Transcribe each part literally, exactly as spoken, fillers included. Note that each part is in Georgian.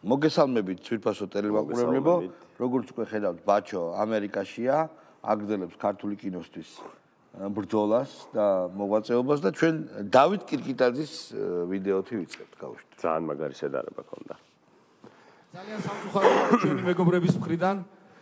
მოგესალმებით ძვირფასო ტელემაყურებლებო, როგორც უკვე ხედავთ, ბაჩო ამერიკაშია, აგრძელებს ქართული კინოსთვის ბრძოლას და მოღვაწეობას და ჩვენ დავით კირკიტაძის ვიდეოთი ვიწყებთ, გავუშვით. ძალიან მაგარი შედარება ქონდა. ძალიან სამწუხაროა ჩვენი მეგობრების მხრიდან.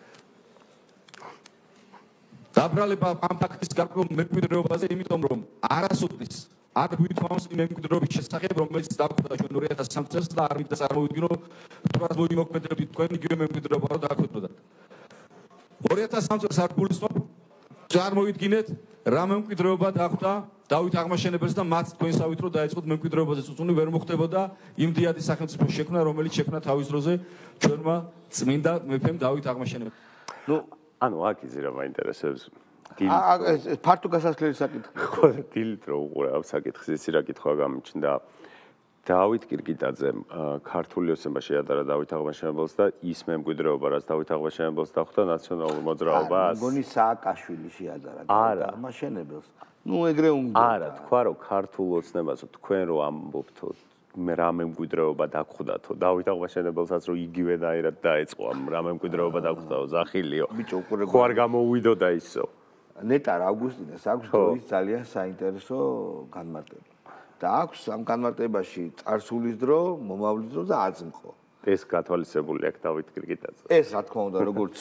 დაბრალება ამ ფაქტის გარკვეულ მემკვიდრეობაზე, იმიტომ რომ არასოდეს არ გვითხოვს იმ მემკვიდრეობის შესახებ, რომელიც დაგვხვდა ჩვენ ორი ათას სამი წელს და არ მინდა წარმოვიდგინო, თუნდაც მოიმოქმედებდით თქვენ იგივე მემკვიდრეობა რომ დაგვხვდათ. ორი ათას სამი წელს არ გულისხმობ, წარმოვიდგინეთ რა მემკვიდრეობა დახვდა დავით აღმაშენებელს და მათ თქვენსავით რომ დაიწყოთ მემკვიდრეობაზე წუწუნი ვერ მოხდებოდა იმ დიადის სახელმწიფოს შექმნა, რომელიც შექმნა თავის დროზე ჩვენმა წმინდა მეფემ დავით აღმაშენებელს. ნუ ანუ აქ იზრა მაინტერესებს აა ფართო გასასვლელი საკითხი. ხო, დილით რო უყურე ამ საკითხს, ისი რა კითხვა გამიჩნდა. დავით კირკიტაძემ ქართული ოცნებაში ადარა დავით აღმაშენებელს და ის მემკვიდრეობა, რაც დავით აღმაშენებელს დახვდა ნაციონალურ მოძრაობას. მგონი სააკაშვილი შეადარა დავით აღმაშენებელს. ნუ ეგრე უნდა. არა, თქვა რომ ქართულ ოცნებასო თქვენ რო ამბობთო მე რა მემკვიდრეობა დაგვხვდათო დავით აღმაშენებელსაც რომ იგივე დაერად დაეწყო ამ რა მემკვიდრეობა დაგვხვდაო ზახილიო. ბიჭო უკვე ხო არ გამოუვიდოდა ისო. ნეტარ ავგუსტინეს აქვს დროის ძალიან საინტერესო განმარტება. და აქვს ამ განმარტებაში წარსულის დრო, მომავლის დრო და აწმყო. ეს გათვალისწებული აქვს დავით კირკიტაძე. ეს რა თქმა უნდა, როგორც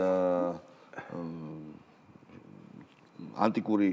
ანტიკური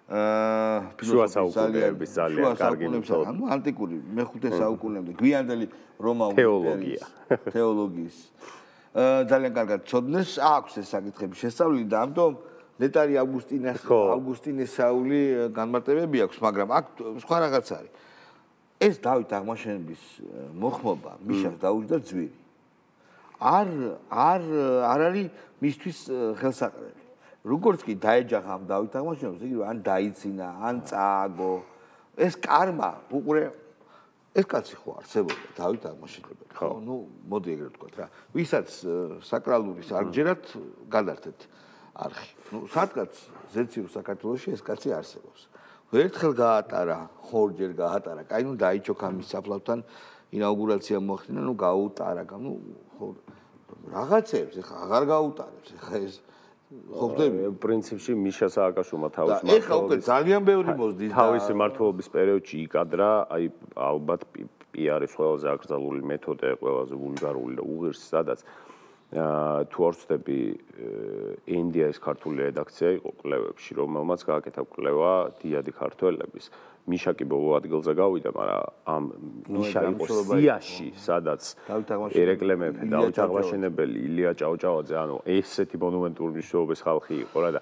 შუა საუკუნეების ძალიან კარგი მეთოდი. ანუ ანტიკური მეხუთე საუკუნემდე გვიანდელი რომაული თეოლოგია. თეოლოგიის ძალიან კარგად ცოდნეს, აქვს ეს საკითხები შესწავლილი და ამიტომ ნეტარი ავგუსტინეს ავგუსტინესაული განმარტებები აქვს, მაგრამ აქ სხვა რაღაც არის. ეს დავით აღმაშენებლის მოხმობა მიშას დაუჯდა ძვირი. არ არ არ არის მისთვის ხელსაყრელი. როგორც კი დაეჯახა ამ დავით აღმაშენებელს, იგი ან დაიცინა, ან წააგო. ეს კარმა უყურე ეს კაცი ხო არსებობდა დავით აღმაშენებელი. ხო, ნუ მოდი ეგრე ვთქვათ რა. ვისაც საკრალურის არ გჯერათ, გადართეთ არხი. ნუ სადღაც ზეციურ საქართველოში ეს კაცი არსებობს. ერთხელ გაატარა, ორჯერ გაატარა. კაი, ნუ დაიჩოქა მის საფლავთან ინაუგურაცია მოახდინა, ნუ გაუტარა, ნუ ხო რაღაცებს ეხა აღარ გაუტარებს. ეხა ეს ხო ხდები პრინციპში მიშა სააკაშვილმა თავის მართლობის ეხა უკვე ძალიან ბევრი მოსდის და თავის მართლობის პერიოდში იკადრა, აი ალბათ პიარის ყველაზე აკრძალული მეთოდე, ყველაზე ვულგარული და უღირსი, სადაც თუ არ ვცდები ენდიაის ქართული რედაქცია იყო კვლევებში, რომელმაც გააკეთა კვლევა დიადი ქართველების. მიშა კი ბოლო ადგილზე გავიდა, მაგრამ ამ მიშა იყო სიაში, სადაც ერეკლე მეფე, დავით აღმაშენებელი, ილია ჭავჭავაძე, ანუ ესეთი მონუმენტური მნიშვნელობის ხალხი იყო რა და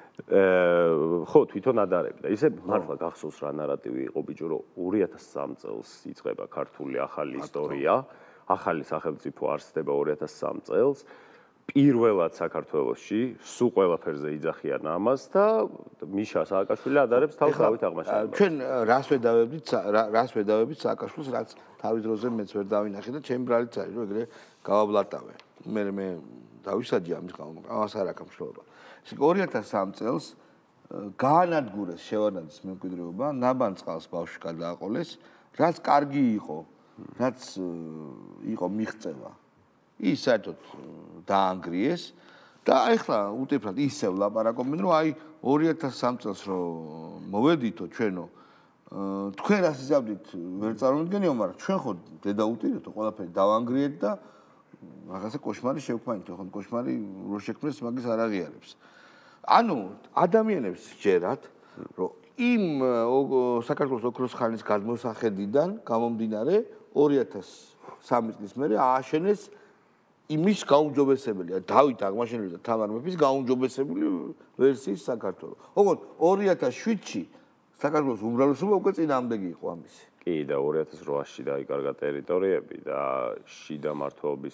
ხო, თვითონ ადარებდა. ისე მართლა გახსოვს რა ნარატივი იყო ბიჭო, რომ ორი ათას სამი წელს იწყება ქართული ახალი ისტორია. ახალი სახელმწიფო არსდება ორი ათას სამი წელს. პირველად საქართველოში სულ ყველაფერზე იძახიან ამას და მიშა სააკაშვილი ადარებს თავს დავით აღმაშენებელს. ჩვენ რას ვედავებდით, რას ვედავებით სააკაშვილს, რაც თავის დროზე მეც ვერ დავინახე და ჩემი ბრალიც არის, რომ ეგრე გავაბლატავე. მე მე დავისაჯე ამის გამო, ამას არ აქვს მნიშვნელობა. ისე ორი ათას სამი წელს გაანადგურეს შევარდნაძის მემკვიდრეობა, ნაბანწყალს ბავშვი გადააყოლეს, რაც კარგი იყო. რაც იყო მიღწევა ის საერთოდ დაანგრიეს და ახლა უტიფრად ისევ ლაპარაკობენ რომ აი ორი ათას სამი წელს რომ მოვედითო ჩვენო თქვენ რას იზავდით ვერ წარმოვიდგენიო, მაგრამ ჩვენ ხო დედაუტირეთო ყველაფერი დავანგრიეთ და რაღაცა კოშმარი შევქმნით, ხო კოშმარი რო შექმნეს მაგის არ აღიარებს. ანუ ადამიანებს ჯერათ რომ იმ საქართველოს ოქროს ხანის გადმოსახედიდან გამომდინარე ორი ათას სამი წლის მერე ააშენეს იმის გაუმჯობესებელი, დავით აღმაშენებელის და თამარ მეფის გაუმჯობესებული ვერსიის საქართველო. ოღონდ ორი ათას შვიდში საქართველოს უმრავლესობა უკვე წინააღმდეგი იყო ამისი. კი და ორი ათას რვაში დაიკარგა ტერიტორიები და შიდა მართლობის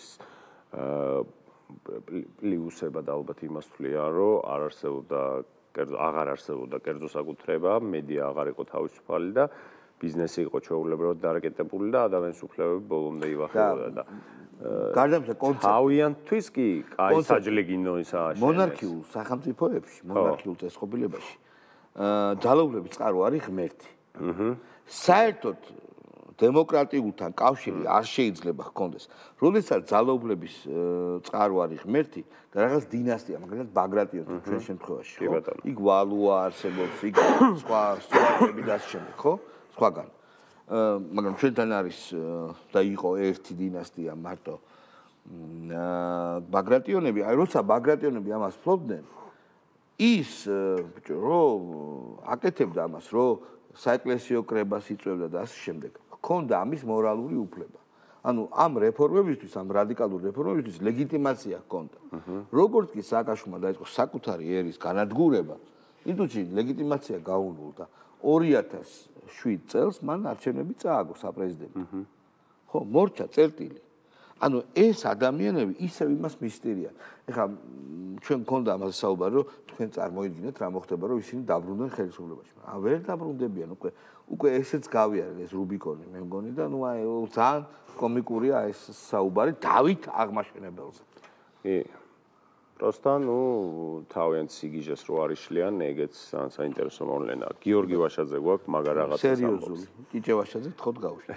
პლუსება და ალბათ იმას თვლიან, რომ არ არსებობდა აღარ არსებობდა კერძო საკუთრება, მედია აღარ იყო თავისუფალი და ბიზნესი იყო ჩვეულებრივად დარეკეტებული და ადამიანის უფლებები ბოლომდე ივახებოდა და გარდა ამისა კონცეფცია თავიანთვის კი კაი საჯლეგინო ისაა მონარქიულ სახელმწიფოებში, მონარქიულ წესწყობილებაში ძალაუფლების წყარო არის ღმერთი. საერთოდ დემოკრატიულთან კავშირი არ შეიძლება ჰქონდეს. როდესაც ძალაუფლების წყაროარი ღმერთი და რაღაც დინასტია, მაგალითად ბაგრატიონი ჩვენ შემთხვევაში, ხო? იქ ვალუა არსებობს, იქ სხვა სწორები და ასე შემდეგ, ხო? სხვაგან. მაგრამ ჩვენთან არის და იყო ერთი დინასტია მარტო ბაგრატიონები, აი როცა ბაგრატიონები ამას ფლობდნენ, ის ბიჭო, რომ აკეთებდა ამას, რომ საეკლესიო კრებას იწვევდა და ასე შემდეგ. ჰქონდა ამის მორალური უფლება. ანუ ამ რეფორმებისთვის, ამ რადიკალურ რეფორმებისთვის ლეგიტიმაცია ჰქონდა. როგორც კი სააკაშვილმა დაიწყო საკუთარი ერის განადგურება, ინდუჩი ლეგიტიმაცია გაუნულდა. ორი ათას შვიდ წელს მან არჩევნები წააგო საპრეზიდენტო. ხო, მორჩა წერტილი. ანუ ეს ადამიანები ისევ იმას მისტერიან. ეხლა ჩვენ გქონდა ამაზე საუბარი, რომ თქვენ წარმოიდგინეთ რა მოხდება, რომ ისინი დაბრუნდნენ ხელისუფლებაში. მაგრამ ვერ დაბრუნდებიან, უკვე უკვე ესეც გავიარეთ ეს რუბიკონი, მე მგონი და ნუ აი ძალიან კომიკურია ეს საუბარი დავით აღმაშენებელზე. კი. Просто, ну, თავიანთ სიგიჟეს რო არიშლიან, ეგეც საინტერესო მოვლენაა. გიორგი ვაშაძე გვაქვს, მაგარ რაღაცას ამბობს. სერიოზული. კიჭე ვაშაძე თქოთ გავუშვი.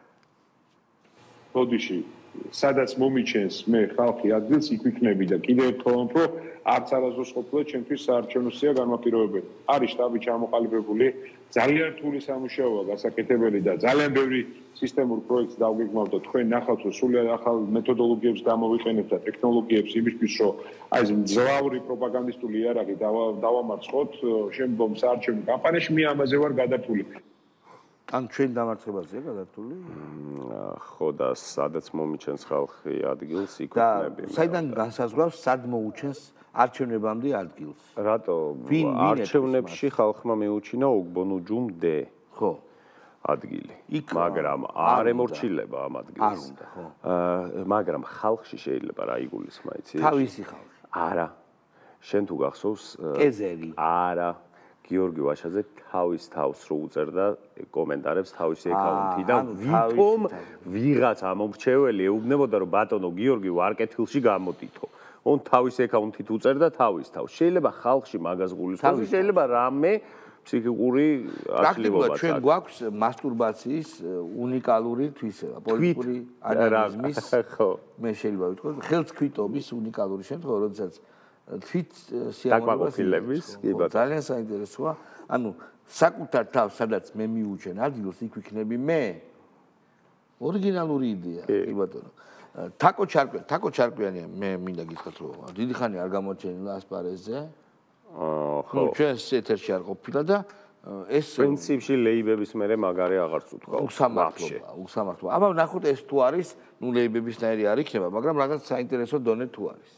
ბოდიში სადაც მომიჩენს მე ხალხი ადგილს იქ ვიქნები და კიდევ ერთხელ რომ არც არასდროს ყოფილა ჩვენთვის საარჩევნო სია განმაპირობებელი. არის შტაბი ჩამოყალიბებული, ძალიან რთული სამუშაოა გასაკეთებელი და ძალიან ბევრი სისტემურ პროექტს დავგეგმავთ და თქვენ ნახავთ რომ სულიად ახალ მეთოდოლოგიებს გამოვიყენებთ და ტექნოლოგიებს იმისთვის რომ აი ეს მძლავრი პროპაგანდისტული იარაღი დავამარცხოთ შემდგომ საარჩევნო კამპანიაში მე ამაზე ვარ გადართული. ან ჩვენ დამარცხებაზეა გადართული? ხო და სადაც მომიჩენს ხალხი ადგილს იქ ვიქნები. და საიდან განსაზღვრავს სად მოუჩენს არჩევნებამდე ადგილს? რატო? არჩევნებში ხალხმა მიუჩინა ოგბონუჯუმ დე. ხო. ადგილი. მაგრამ არ ემორჩილება ამ ადგილს. არ უნდა, ხო. მაგრამ ხალხში შეიძლება რა იგულისხმა, იცი? თავისი ხალხი. არა. შენ თუ გახსოვს კეზერი. არა. გიორგი ვაშაძე თავის თავს რო უწერდა კომენტარებს თავისი აკაუნთიდან ვითომ ვიღაც ამომრჩეველი ეუბნებოდა რომ ბატონო გიორგი ვარკეთილში გამოდითო. on თავის აკაუნთით უწერდა თავის თავს. შეიძლება ხალხში მაგას გულისხმობს, შეიძლება რამე ფსიქიკური აშლილობაც. ჩვენ გვაქვს მასტურბაციის უნიკალური თვისება, პოლიტიკური ანალიზმის, ხო, მე შეიძლება ვიტყოდ, ხელთქვიტობის უნიკალური შემთხვევა, როდესაც თვით სიამოვნებას კი ბატონო ძალიან საინტერესოა. ანუ საკუთარ თავს სადაც მე მიუჩენ ადგილს იქ ვიქნები მე. ორიგინალური იდეა, კი ბატონო. თაკო ჩარკვიანი, თაკო ჩარკვიანი მე მინდა გითხრათ რომ დიდი ხანი არ გამოჩენილა ასპარეზზე. აა ხო. ნუ ჩვენ ეთერში არ ყოფილა და ეს პრინციპში ლეიბების მერე მაგარი აღარ წუთქვა. უსამართლობა, უსამართლობა. აბა ნახოთ ეს თუ არის, ნუ ლეიბებისნაირი არ იქნება, მაგრამ რაღაც საინტერესო დონე თუ არის.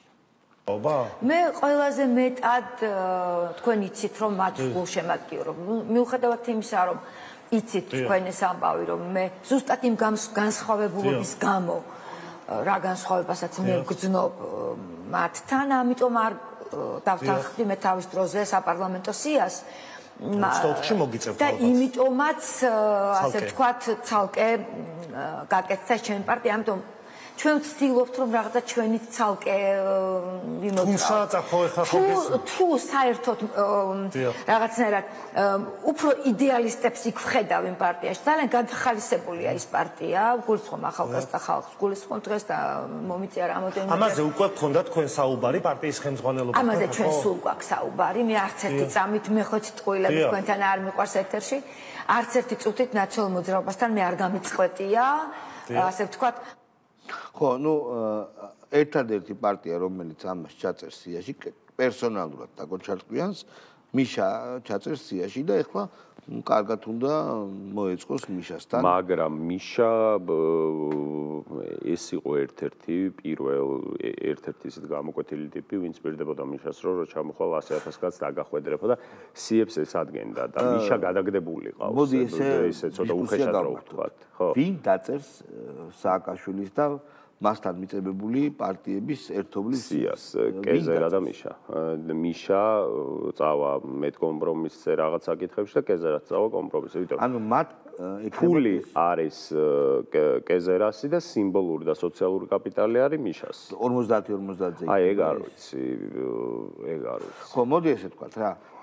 მე ყველაზე მეტად თქვენ იცით რომ მათ გულშემატკივრო. მიუხედავად იმისა რომ იცით თქვენ ეს ამბავი რომ მე ზუსტად იმ განსხვავებულობის გამო რა განსხვავებასაც მე ვგრძნობ მათთან, ამიტომ არ დავთანხმდი მე თავის დროზე საპარლამენტო სიას. და იმიტომაც ასე ვთქვათ ცალკე გაკეთდა ჩემი პარტია, ამიტომ ჩვენ ვცდილობთ რომ რაღაცა ჩვენით ცალკე ვიმოძრაოთ. თუ საერთოდ რაღაცნაირად უფრო იდეალისტებს იქ ვხედავ იმ პარტიაში. ძალიან განხალისებულია ის პარტია, გულისხმობ ახალგაზრდა ხალხს, გულისხმობ დღეს და მომიწია რამოდენიმე. ამაზე უკვე გქონდა თქვენ საუბარი პარტიის ხელმძღვანელობასთან? ამაზე ჩვენ სულ გვაქვს საუბარი. მე არც ერთი წამით მე ხო ტყუილები თქვენთან არ მიყვარს ეთერში. არც ერთი წუთით ნაციონალურ მოძრაობასთან მე არ გამიწყვეტია, ასე ვთქვათ. ხო, ნუ ერთადერთი პარტია, რომელიც ამას ჩაწერს სიაში, პერსონალურად თაკო ჩარკვიანს, მიშა ჩაწერს სიაში და ეხლა კარგად უნდა მოეწყოს მიშასთან. მაგრამ მიშა ეს იყო ერთ-ერთი პირველ ერთ-ერთი ისეთ გამოკვეთილი ტიპი, ვინც პირდებოდა მიშას, რომ რო ჩამოხვალ ასი ათას კაცს დაგახვედრებოდა და სიებს ეს ადგენდა და მიშა გადაგდებული ყავს. მოდი ესე ესე ცოტა უხეშად რო ვთქვათ, ხო. ვინ დაწერს სააკაშვილის და მასთან მიწებებული პარტიების ერთობლის სიას? კეზერა და მიშა. მიშა წავა მეტ კომპრომისზე რაღაც საკითხებში და კეზერაც წავა კომპრომისზე. ანუ მათ ფული არის კეზერასი და სიმბოლური და სოციალური კაპიტალი არის მიშას. ორმოცდაათი ორმოცდაათზე. აი ეგ არ ვიცი, ეგ არ ვიცი. ხო, მოდი ესე ვთქვათ რა.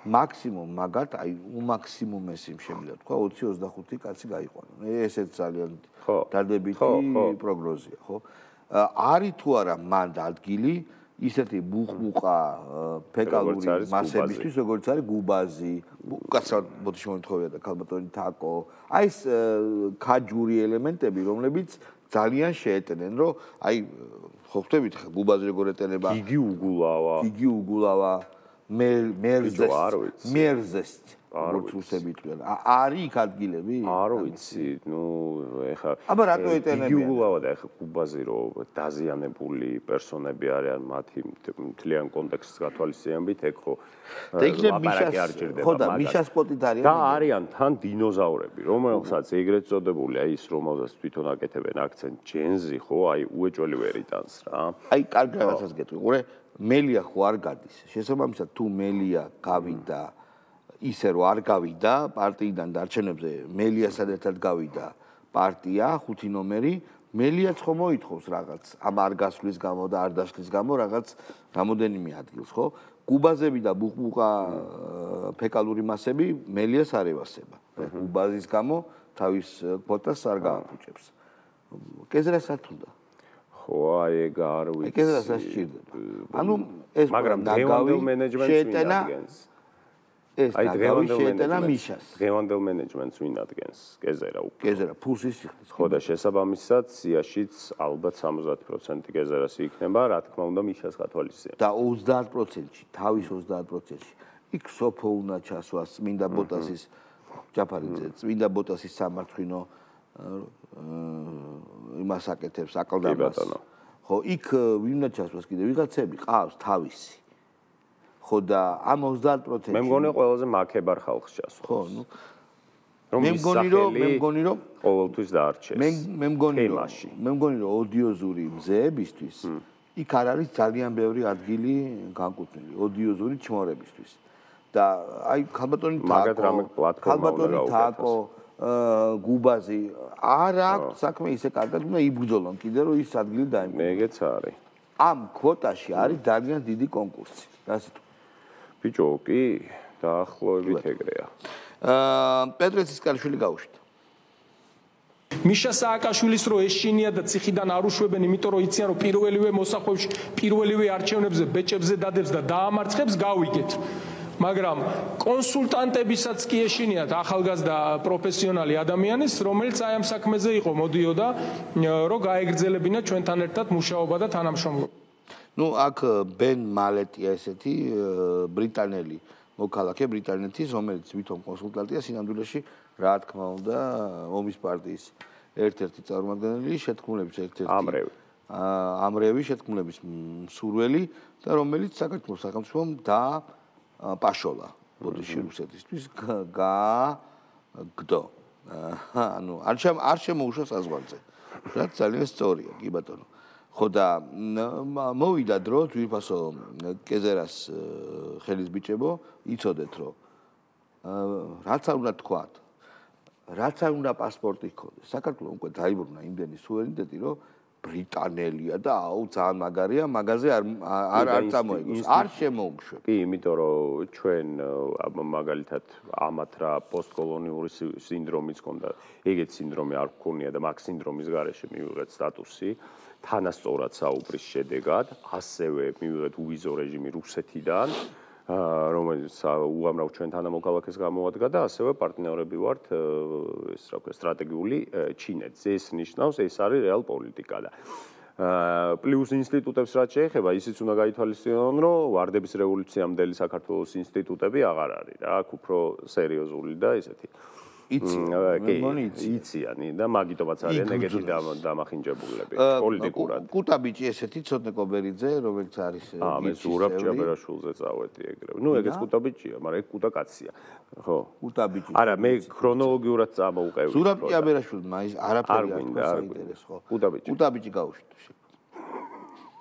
მაქსიმუმ მაგათ აი უმაქსიმუმესი შემიძლია თქვა ოცი ოცდახუთი კაცი გაიყვანა. ესეც ძალიან დადებითი პროგნოზია, ხო? არის თუ არა მან ადგილი ისეთი ბუხბუყა ფეკალური მასებისთვის, როგორც არის გუბაზი, უკაცრავად მოდი შემოთხოვია და ქალბატონი თაკო, აი ეს ქაჯური ელემენტები, რომლებიც ძალიან შეეტენენ, რომ აი ხო ხვდებით ხა გუბაზი როგორ ეტენება? გიგი უგულავა. გიგი უგულავა, მერზეს, მერზეს. როგორც რუსები თქვენ. არის იქ ადგილები? არ ვიცი, ნუ ეხა აბა რატო ეტენებიან? გიგი უგულავა და ეხა გუბაზი რომ დაზიანებული პერსონები არიან მათი მთლიან კონტექსტს გათვალისწინებით, ეგ ხო ლაპარაკი არ ჭირდება. ხო და მიშას პოტით არიან? და არიან თან დინოზავრები, რომელსაც ეგრეთ წოდებული აი ის რომელსაც თვითონ აკეთებენ აქცენტ ჯენზი, ხო, აი უეჭველი ვერიტანს რა. აი კარგი რაღაცას გეტყვი. ყურე, მელია ხო არ გადის. შესაბამისად თუ მელია გავიდა ისე რომ არ გავიდა პარტიიდან დარჩენებზე მელიასთან ერთად გავიდა პარტია ხუთი ნომერი მელიაც ხო მოითხოვს რაღაც ამ არ გასვლის გამო და არ დაშლის გამო რაღაც რამოდენიმე ადგილს ხო გუბაზები და ბუხბუყა ფეკალური მასები მელიას არ ევასება გუბაზის გამო თავის კვოტას არ გააფუჭებს კეზრასაც თუნდა ხო აი ეგ არ ვიცი კეზრასაც სჭირდება ანუ ეს მაგრამ დევანდელ მენეჯმენტს ვინ ადგენს ეს დაგავი შეეტანა მიშას. დღევანდელ მენეჯმენტს ვინ ადგენს? კეზერა უკვე. კეზერა ფულს იხდის. ხო და შესაბამისად სიაშიც ალბათ სამოცდაათი პროცენტი კეზერას იქნება, რა თქმა უნდა მიშას გათვალისწინებთ. და ოცდაათ პროცენტში, თავის ოცდაათ პროცენტში. იქ სოფო უნდა ჩასვას წმინდა ბოტასის ჯაფარიძე, წმინდა ბოტასის სამარცხინო იმას აკეთებს აკლდამას. ხო, იქ ვინ უნდა ჩასვას კიდე ვიღაცები ყავს თავისი. ხო და ამ ოცდაათ პროცენტში მე მგონი ყველაზე მაქებარ ხალხს ჩასვას. ხო, ნუ მე მგონი რომ მე მგონი რომ ყოველთვის დაარჩეს. მე მე მგონი რომ მე მგონი რომ ოდიოზური მზეებისთვის იქ არ არის ძალიან ბევრი ადგილი განკუთვნილი ოდიოზური ჩმორებისთვის. და აი ქალბატონი თაკო ქალბატონი თაკო გუბაზი არ აქვს საქმე ისე კარგად უნდა იბრძოლონ კიდე რომ ის ადგილი დაიმკვიდროს. მე ეგეც არის. ამ კვოტაში არის ძალიან დიდი კონკურსი. რას იტყვი? ბიჭო, კი, დაახლოებით ეგრეა. აა პეტრე ცისკარიშვილი გაუშვით. მიშა სააკაშვილის რო ეშინია და ციხიდან არ უშვებენ, იმიტომ რომ იციან რომ პირველივე მოსახვევში, პირველივე არჩევნებზე ბეჭებზე დადებს და დაამარცხებს, გავიგეთ. მაგრამ კონსულტანტებისაც კი ეშინიათ ახალგაზრდა პროფესიონალი ადამიანის, რომელიც აი ამ საქმეზე იყო, მოდიოდა, რომ გაეგრძელებინა ჩვენთან ერთად მუშაობა და თანამშრომლობა. ნუ აქ ბენ მალეტია ესეთი ბრიტანელი მოქალაქე ბრიტანეთის, რომელიც ვითომ კონსულტანტია სინამდვილეში, რა თქმა უნდა, ომის პარტიის ერთ-ერთი წარმომადგენელი, შეთქმულების ერთ-ერთი ამრევი. ამრევი შეთქმულების მსურველი და რომელიც საქართველოს სახელმწიფომ და პაშოლა ბოდიში რუსეთისთვის გააგდო. ანუ არ არ შემოუშვა საზღვარზე. რაც ძალიან სწორია, კი ბატონო. ხო და მოვიდა დრო თვითფასო კეზერას ხელის ბიჭებო, იცოდეთ რომ რაც არ უნდა თქვათ, რაც არ უნდა პასპორტი ჰქონდეს. საქართველოს უკვე დაიბრუნა იმდენი სუვერენიტეტი, რომ ბრიტანელია და აუ ძალიან მაგარია, მაგაზე არ არ არ წამოიგოს, არ შემოუშვებ. კი, იმიტომ რომ ჩვენ მაგალითად ამათ რა პოსტკოლონიური სინდრომიც ჰქონდა, ეგეთ სინდრომი არ გქონია და მაგ სინდრომის გარეშე მივიღეთ სტატუსი. თანასწორად საუბრის შედეგად, ასევე მივიღეთ უვიზო რეჟიმი რუსეთიდან, რომელიც უამრავ ჩვენ თანამოქალაქეს გამოადგა და ასევე პარტნიორები ვართ ეს რა ქვია სტრატეგიული ჩინეთს. ეს ნიშნავს, ეს არის რეალ პოლიტიკა და პლუს ინსტიტუტებს რაც შეეხება, ისიც უნდა გაითვალისწინონ, რომ ვარდების რევოლუციამდელი საქართველოს ინსტიტუტები აღარ არის რა, აქ უფრო სერიოზული და ესეთი იციან, იციანი და მაგიტომაც არიან ეგეთი დამახინჯებულები პოლიტიკურად. კუტაბიჭი ესეთი ცოტნე კობერიძე, რომელიც არის აა მე ზურაბ ჭიაბერაშვილზე წავედი ეგრევე. ნუ ეგეც კუტაბიჭია, მაგრამ ეგ კუტა კაცია. ხო. კუტაბიჭი. არა, მე ქრონოლოგიურად წამოვყევი. ზურაბ ჭიაბერაშვილმა ის არაფერი არ გვინდა, არ საინტერესო, ხო. კუტაბიჭი. კუტაბიჭი გაუშვით.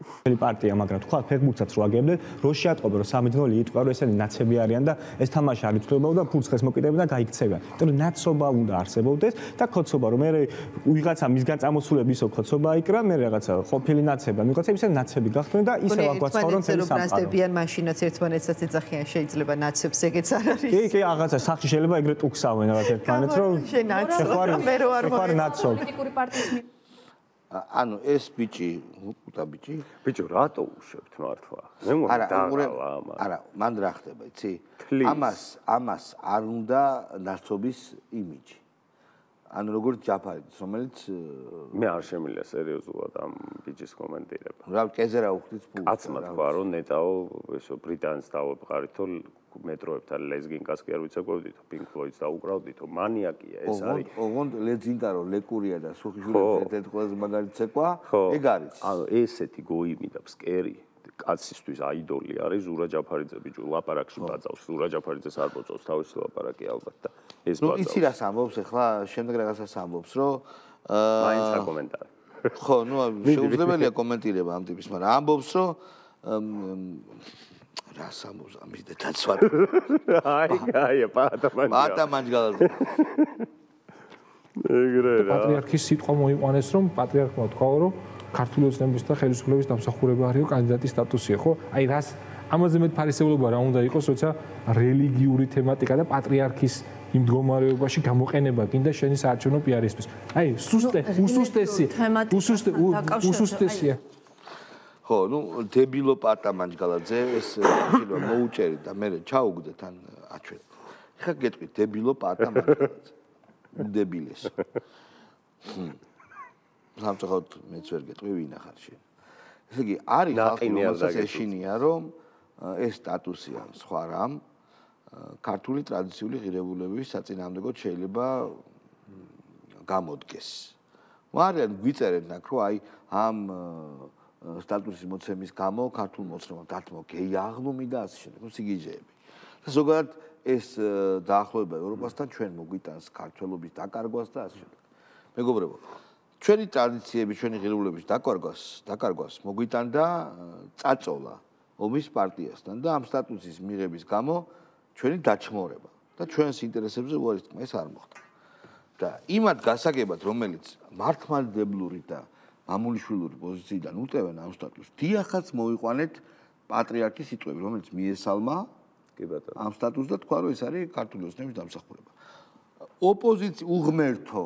პარტია, მაგრამ თქვა ფეხბურთსაც რო აგებდნენ, რო შეატყობენ რომ სამეძნოლი იტყვა რომ ესენი ნაცები არიან და ეს თამაში არ იცვლებოდა და ფურცხეს მოკიდებენ და გაიქცევენ. იმიტომ რომ ნაცობა უნდა არსებობდეს და ხოცობა რომ მე ვიღაცა მისგან წამოსულები ისო ხოცობა იკრა, მე რაღაცა ყოფილი ნაცება, ვიღაცა ისე ნაცები გახდნენ და ისე ვაგვაცხოვრონ თემი სამყარო. ბრასდებიან მაშინაც ერთმანეთსაც ეძახიან შეიძლება ნაცებს ეგეც არ არის. კი, კი, რაღაცა სახში შეიძლება ეგრე ტუქსავენ რაღაც ერთმანეთს რომ მე რო არ მომეწონა. პოლიტიკური პარტიის ანუ ეს ბიჭი, უკუთა ბიჭი. ბიჭო, რატო უშვებთ მართლა? მე მოგდაღალა ამას. არა, მან რა ხდება, იცი? ამას, ამას არ უნდა ნაცობის იმიჯი. ანუ როგორც ჯაფარიც, რომელიც მე არ შემიძლია სერიოზულად ამ ბიჭის კომენტირება. რა კეზე რა უხდით პუნქტს. კაცმა თქვა რომ ნეტაო ესო ბრიტანეთს დავაყარითო მეტროებთან ლეზგინკას კი არ ვიცეკვევდით, პინკ ფლოიდს დაუკრავდით, მანიაკია ეს არის. ოღონდ ლეზგინკა რომ ლეკურია და სუხიშვილი ერთ ყველაზე მაგარი ცეკვა, ეგ არის. ანუ ესეთი გოიმი და ფსკერი კაცისთვის აიდოლი არის ზურა ჯაფარიძე ბიჭო, ლაპარაკში ბაძავს, ზურა ჯაფარიძეს არ მოწევს თავისი ლაპარაკი ალბათ და ეს ბაძავს. ნუ იცი რას ამბობს ახლა, შემდეგ რაღაცას ამბობს, რომ აა მაინც რა კომენტარი. ხო, ნუ შეუძლებელია კომენტირება ამ ტიპის, მაგრამ ამბობს, რომ რას ამბობს ამის დედაცვად. აი, აი, პატამანჯგალაძე. პატამანჯგალაძე. ეგრე რა. პატრიარქის სიტყვა მოიყვანეს, რომ პატრიარქმა თქვა, რომ ქართული ოცნების და ხელისუფლების დამსახურება არისო კანდიდატის სტატუსია, ხო? აი რას ამაზე მეტ ფარისეულობა რა უნდა იყოს, როცა რელიგიური თემატიკა და პატრიარქის იმ მდგომარეობაში გამოყენება გინდა შენი საარჩევნო პიარისთვის. აი, სუსტე, უსუსტესი, უსუსტე, უსუსტესია. ხო, ნუ დებილო პატამანჯგალაძე ეს შეიძლება მოუჭერით და მე ჩაუგდეთ ან აჩვენეთ. ხა გეტყვით დებილო პატამანჯგალაძე. დებილეს. სამწუხაროდ მეც ვერ გეტყვი ვინ ახარ შენ. ესე იგი არის ხალხი რომელსაც ეშინია რომ ეს სტატუსი ან სხვა რამ ქართული ტრადიციული ღირებულებების საწინააღმდეგოდ შეიძლება გამოდგეს. მარიან გვიწერენ აქ რომ აი ამ სტატუსის მოცემის გამო ქართულ მოწმობ დათმო გეიაღლუმი და ასე შემდეგ, სიგიჟეები. და ზოგადად ეს დაახლოება ევროპასთან ჩვენ მოგვიტანს ქართველობის დაკარგვას და ასე შემდეგ. მეგობრებო, ჩვენი ტრადიციების, ჩვენი ღირებულებების დაკარგვას, დაკარგვას მოგვიტანდა წაწოლა ომის პარტიასთან და ამ სტატუსის მიღების გამო ჩვენი დაჩმორება და ჩვენს ინტერესებზე უარის თქმა ეს არ მოხდა. და იმათ გასაგებად, რომელიც მართლმადიდებლური და მამულიშვილური პოზიციიდან უტევენ ამ სტატუსს, დიახაც მოიყვანეთ პატრიარქის სიტყვები, რომელიც მიესალმა კი ბატონო ამ სტატუსს და თქვა, რომ ეს არის ქართული ოცნების დამსახურება. ოპოზიცია უღმერთო,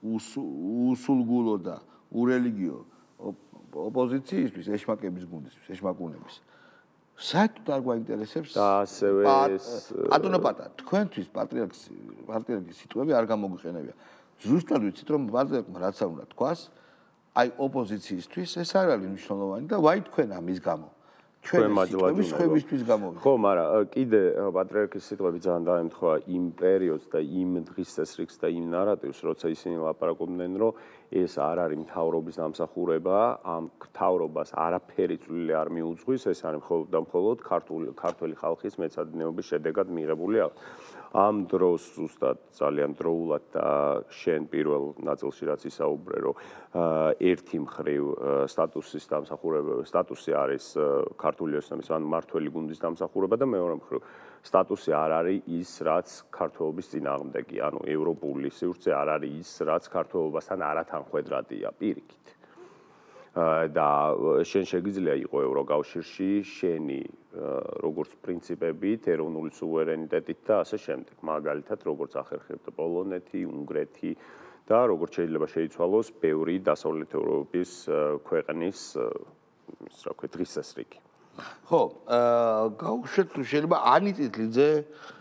უსულგულო და ურელიგიო ოპოზიციისთვის, ეშმაკების გუნდისთვის, ეშმაკუნების საერთოდ არ გვაინტერესებს და ასევე ეს ატონო პატა, თქვენთვის პატრიარქის პატრიარქის სიტყვები არ გამოგვიყენებია. ზუსტად ვიცით, რომ პატრიარქმა რაც არ უნდა თქვას, აი ოპოზიციისთვის ეს არ არის მნიშვნელოვანი და ვაი თქვენ ამის გამო. ჩვენ სიტყვების ხვებისთვის გამოვიდა. ხო, მაგრამ კიდე პატრიარქის სიტყვები ძალიან დაემთხვა იმ პერიოდს და იმ დღის წესრიგს და იმ ნარატივს, როცა ისინი ლაპარაკობდნენ, რომ ეს არ არის მთავრობის დამსახურება, ამ მთავრობას არაფერი წვლილი არ მიუძღვის, ეს არის მხოლოდ და მხოლოდ ქართული ქართველი ხალხის მეცადინეობის შედეგად მიღებული. ამ დროს ზუსტად ძალიან დროულად და შენ პირველ ნაწილში რაც ისაუბრე, რომ ერთი მხრივ სტატუსის დამსახურება, სტატუსი არის ქართული ოცნების ან მართველი გუნდის დამსახურება და მეორე მხრივ სტატუსი არ არის ის, რაც ქართველობის წინააღმდეგი, ანუ ევროპული სივრცე არ არის ის, რაც ქართველობასთან არათანხვედრადია პირიქით. და შენ შეგიძლია იყო ევროკავშირში შენი როგორც პრინციპებით, ეროვნული სუვერენიტეტით და ასე შემდეგ. მაგალითად, როგორც ახერხებდა პოლონეთი, უნგრეთი და როგორც შეიძლება შეიცვალოს ბევრი დასავლეთ ევროპის ქვეყნის, რა ვქვი, დღესასრიგი. ხო, აა გავუშვეთ თუ შეიძლება ანი ტიტლიძე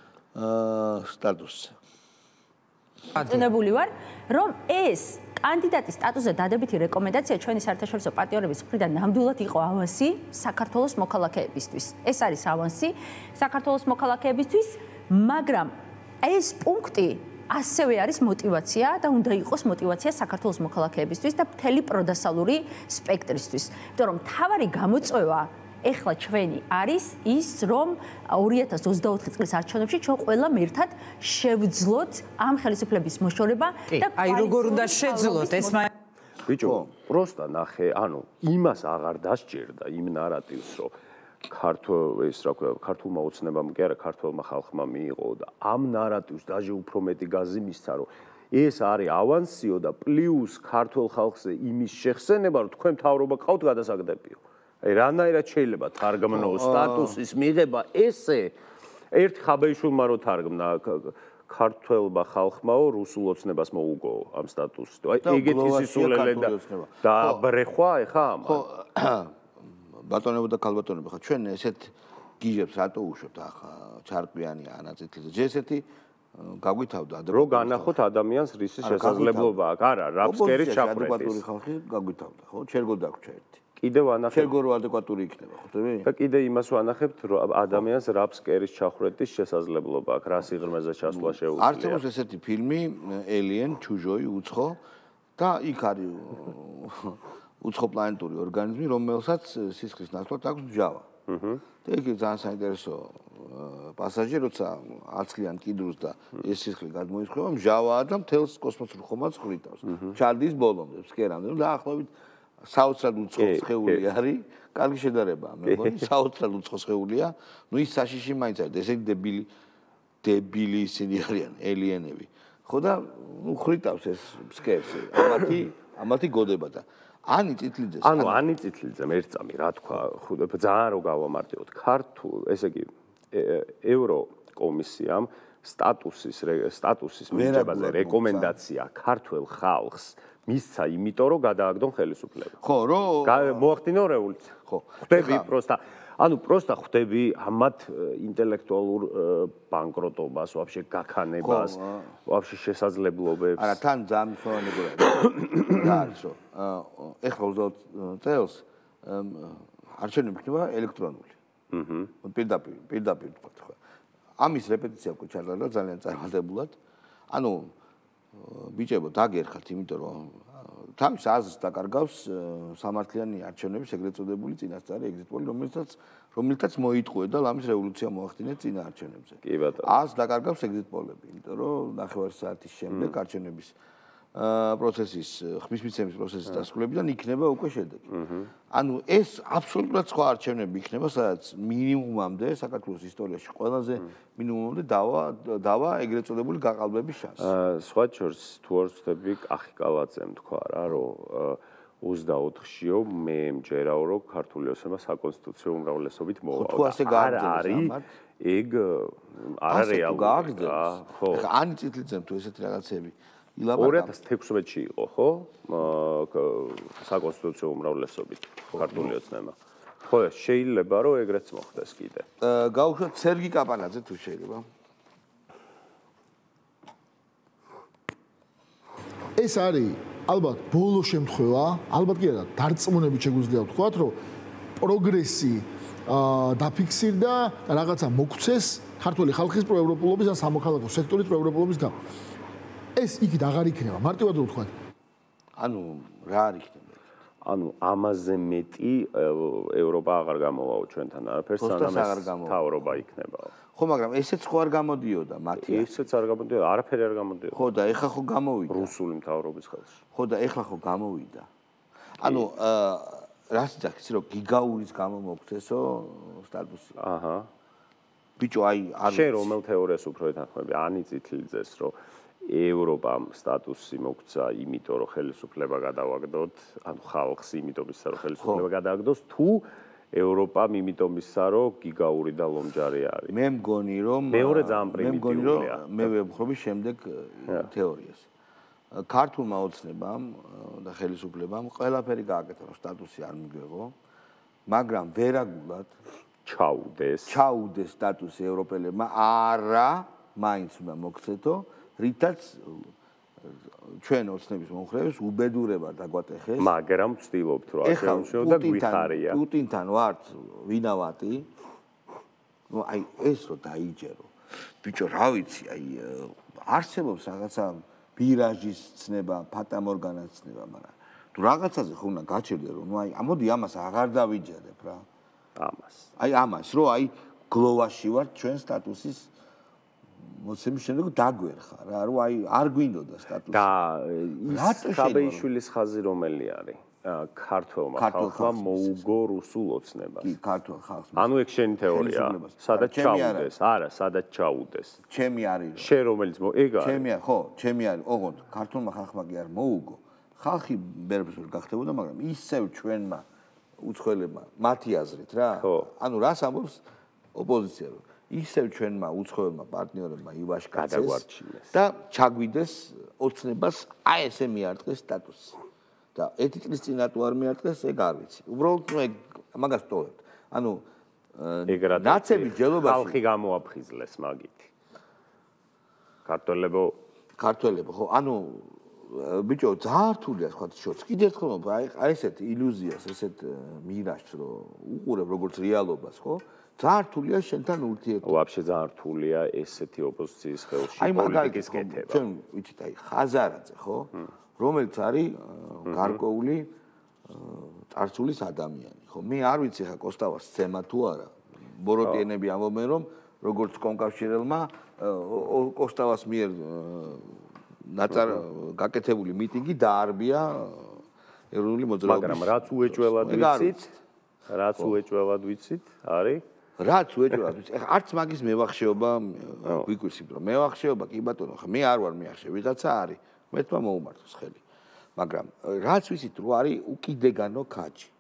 აა სტატუსზე. აწინებული ვარ, რომ ეს კანდიდატის სტატუსზე დადებითი რეკომენდაცია ჩვენი საერთაშორისო პარტნიორების მხრიდან ნამდვილად იყო ავანსი საქართველოს მოქალაქეებისთვის. ეს არის ავანსი საქართველოს მოქალაქეებისთვის, მაგრამ ეს პუნქტი ასევე არის мотивация და უნდა იყოს мотивация საქართველოს მოქალაქეებისთვის და მთელი პროდასალური სპექტრისთვის. იმიტომ რომ თავარი გამოწვევა ეხლა ჩვენი არის ის, რომ ორი ათას ოცდაოთხი წლის არჩევნებში ჩვენ ყველამ ერთად შევძლოთ ამ ხელისუფლების მოშორება და აი როგორ უნდა შეძლოთ ეს ბიჭო, პროსტა ნახე, ანუ იმას აღარ დასჭირდა იმ ნარატივს, რომ ქართულ ეს რა ქვია, ქართულმა ოცნებამ კი არა, ქართულმა ხალხმა მიიღო და ამ ნარატივს დაჟე უფრო მეტი გაზი მისცა, რომ ეს არის ავანსიო და პლუს ქართულ ხალხზე იმის შეხსენება, რომ თქვენ მთავრობა ყავთ გადასაგდებიო. აი რანაირად შეიძლება თარგმნო სტატუსის მიღება ესე ერთ ხაბეიშვილმა რო თარგმნა ქართველმა ხალხმაო რუსულ ოცნებას მოუგო ამ სტატუსს. აი ეგეთი სისულელე და ბრეხვა ეხა ამ. ხო ბატონებო და ქალბატონებო ხა ჩვენ ესეთ გიჟებს რატო უშვებთ ახლა ჩარკვიანი ანაწითლზე ჯერ ესეთი გაგვითავდა რო განახოთ ადამიანს რისის შესაძლებლობა აქვს არა რაფსკერის ჩახრეთის ადეკვატური ხალხი გაგვითავდა ხო ჩერგო დაგვრჩა ერთი კიდევ ვანახებ ჩერგო რო ადეკვატური იქნება ხვდები და კიდე იმას ვანახებთ რომ ადამიანს რაფსკერის ჩახრეთის შესაძლებლობა აქვს რა სიღრმეზე ჩასვლა შეუძლია არც იყოს ესეთი ფილმი Alien ჩუჟოი უცხო და იქ არის უცხო პლანეტური ორგანიზმი რომელსაც სისხლის ნაცვლად აქვს ჯავა აჰა და იქ ძალიან საინტერესო პასაჟი როცა აცლიან კიდურს და ეს სისხლი გადმოისხება მჟავაა და მთელს კოსმოსურ ხომალდს ხრიტავს ჩარდის ბოლომდე ფსკერამდე და ახლობით საოცრად უცხო სხეული არის კარგი შედარებაა მე მგონი საოცრად უცხო სხეულია ნუ ის საშიში მაინც არის ესეთი დებილი დებილი ისინი არიან ელიენები ხო და ნუ ხრიტავს ეს ფსკერს ამათი ამათი გოდება და ანი წითლიძეს ანუ ანი წითლიძემ ერთ წამი რა თქვა ძალიან რო გავამარტივოთ ქართულ ესე იგი ევროკომისიამ სტატუსის სტატუსის მიღებაზე რეკომენდაცია ქართულ ხალხს მისცა იმიტომ რომ გადააგდონ ხელისუფლება ხო რომ მოახდინო რევოლუცია ხო ხვდები პროსტა ანუ პროსტა ხვდები ამათ ინტელექტუალურ ბანკროტობას ვაფშე გაქანებას ვაფშე შესაძლებლობებს არა თან ძალიან მსვენებელია რა არის რომ ეხლა ოცდაოთხ წელს არჩევნები იქნება ელექტრონული აჰა პირდაპირ პირდაპირ თქვა ხო ამის რეპეტიცია უკვე ჩარდა და ძალიან წარმატებულად ანუ ბიჭებო დაგერხათ იმიტომ რომ თავის აზრს დაკარგავს სამართლიანი არჩევნების ეგრეთ წოდებული წინასწარი ეგზიტ პოლი რომელსაც რომელთაც მოიტყუე და ლამის რევოლუცია მოახდინეს წინა არჩევნებზე კი ბატონო აზრს დაკარგავს ეგზიტ პოლები იმიტომ რომ ნახევარი საათის შემდეგ არჩევნების პროცესის ხმის მიცემის პროცესის დასრულებიდან იქნება უკვე შედეგი. ანუ ეს აბსოლუტურად სხვა არჩევნები იქნება, სადაც მინიმუმამდე საქართველოს ისტორიაში ყველაზე მინიმუმამდე დავა დავა ეგრეთ წოდებული გაყალბების შანსი. სხვა შორს თუ არ ვწდები კახიკალაძემ თქვა რა, რომ ოცდაოთხშიო მე მჯერაო რომ ქართული ოცნება საკონსტიტუციო უმრავლესობით მოვა. თუ ასე გააგრძელებს ამათ ეგ არა რეალური. ხო. ეხლა ანი წითლიძემ თუ ესეთი რაღაცები ორი ათას თექვსმეტში იყო, ხო? საკონსტიტუციო უმრავლესობით ქართული ოცნება. ხო, შეიძლება რომ ეგრეც მოხდეს კიდე. გავუშვათ სერგი კაპანაძე თუ შეიძლება. ეს არის ალბათ ბოლო შემთხვევა, ალბათ კი არა, დარწმუნებით შეგვიძლია ვთქვათ, რომ პროგრესი დაფიქსირდა რაღაცა მოგვცეს ქართული ხალხის პროევროპულობის ან სამოქალაქო სექტორის პროევროპულობის გამო. ეს იქით აღარ იქნება, მარტივად რო ვთქვათ. ანუ რა არ იქნება? ანუ ამაზე მეტი ევროპა აღარ გამოვაო ჩვენთან არაფერს, სანამ თავრობა იქნება. ხო, მაგრამ ესეც ხო არ გამოდიოდა მათი. ესეც არ გამოდიოდა, არაფერი არ გამოდიოდა. ხო და ეხლა ხო გამოვიდა. რუსული მთავრობის ხელში. ხო და ეხლა ხო გამოვიდა. ანუ რას ძახის რომ გიგაურის გამო მოგცესო სტატუსი. აჰა. ბიჭო აი არ შენ რომელ თეორიას უფრო ეთანხმები? ანი წითლიძეს რომ ევროპამ სტატუსი მოგცა, იმიტომ რომ ხელისუფლება გადავაგდოთ, ანუ ხალხს იმიტომ ისა რომ ხელისუფლება გადააგდოს, თუ ევროპამ იმიტომ ისა რომ გიგაური და ლომჯარი არის. მე მგონი რომ მეორე ძალიან პრიმიტიულია. მე ვებხრობი შემდეგ თეორიას. ქართულმა ოცნებამ და ხელისუფლებამ ყველაფერი გააკეთა, რომ სტატუსი არ მიგვეღო, მაგრამ ვერაგულად ჩაუდეს. ჩაუდეს სტატუსი ევროპელებმა, არა, მაინც უნდა მოგცეთო. რითაც ჩვენ ოცნების მომხრეებს უბედურება დაგვატეხეს. მაგრამ ვცდილობთ რომ აღშევშო და გვიხარია. პუტინთან ვართ ვინავატი. ნუ აი ეს რო დაიჯერო. ბიჭო, რა ვიცი, აი არსებობს რაღაცა ბირაჟის ცნება, ფატამორგანას ცნება, მაგრამ თუ რაღაცაზე ხო უნდა გაჩერდე რომ ნუ აი ამოდი ამას აღარ დავიჯერებ რა. ამას. აი ამას, რომ აი გლოვაში ვართ ჩვენ სტატუსის მოცემის შემდეგ დაგვერხა რა, რომ აი არ გვინდოდა სტატუსი. და ის ხაბეიშვილის ხაზი რომელი არის? ქართველმა ხალხმა მოუგო რუსულ ოცნებას. კი, ქართულ ხალხს. ანუ ეგ შენი თეორია. სადაც ჩაუდეს? არა, სადაც ჩაუდეს. ჩემი არის. შენ რომელიც ეგ არის. ჩემი ხო, ჩემი არის. ოღონდ ქართულმა ხალხმა კი არ მოუგო. ხალხი ბერბს ვერ გახდებოდა, მაგრამ ისევ ჩვენმა უცხოელებმა მათი აზრით რა. ანუ რას ამბობს ოპოზიცია რომ ისევ ჩვენმა უცხოელებმა პარტნიორებმა ივაშკაცეს და ჩაგვიდეს ოცნებას აი ესე მიარტყეს სტატუსი. და ერთი წლის წინ რატო არ მიარტყეს, ეგ არ ვიცი. უბრალოდ ეგ მაგას ტოვებთ. ანუ ნაცების ჯელობაში ხალხი გამოაფხიზლეს მაგით. ქართველებო, ქართველებო, ხო, ანუ ბიჭო, ძალიან რთულია სხვა შორს. კიდე ერთხელ აი აი ესეთ ილუზიას, ესეთ მირაჟს რო უყურებ როგორც რეალობას, ხო? ძალიან რთულია შენთან ურთიერთობა. ვაფშე ძალიან რთულია ესეთი ოპოზიციის ხელში პოლიტიკის კეთება. ჩვენ ვიცით აი ხაზარაძე, ხო? რომელიც არის გარკვეული წარსულის ადამიანი, ხო? მე არ ვიცი ხა კოსტავას სცემა თუ არა. ბოროტიანები ამბობენ რომ როგორც კომკავშირელმა კოსტავას მიერ ნაწარ გაკეთებული მიტინგი დაარბია ეროვნული მოძრაობის. მაგრამ რაც უეჭველად ვიცით, რაც უეჭველად ვიცით, არის რაც უეჭველად ვიცით. ეხა არც მაგის მევახშეობა გვიგვისით რომ მევახშეობა კი ბატონო, ხა მე არ ვარ მეახშე, ვიღაცა არის. მე თვა მოუმართოს ხელი. მაგრამ რაც ვიცით რომ არის უკიდეგანო ქაჯი.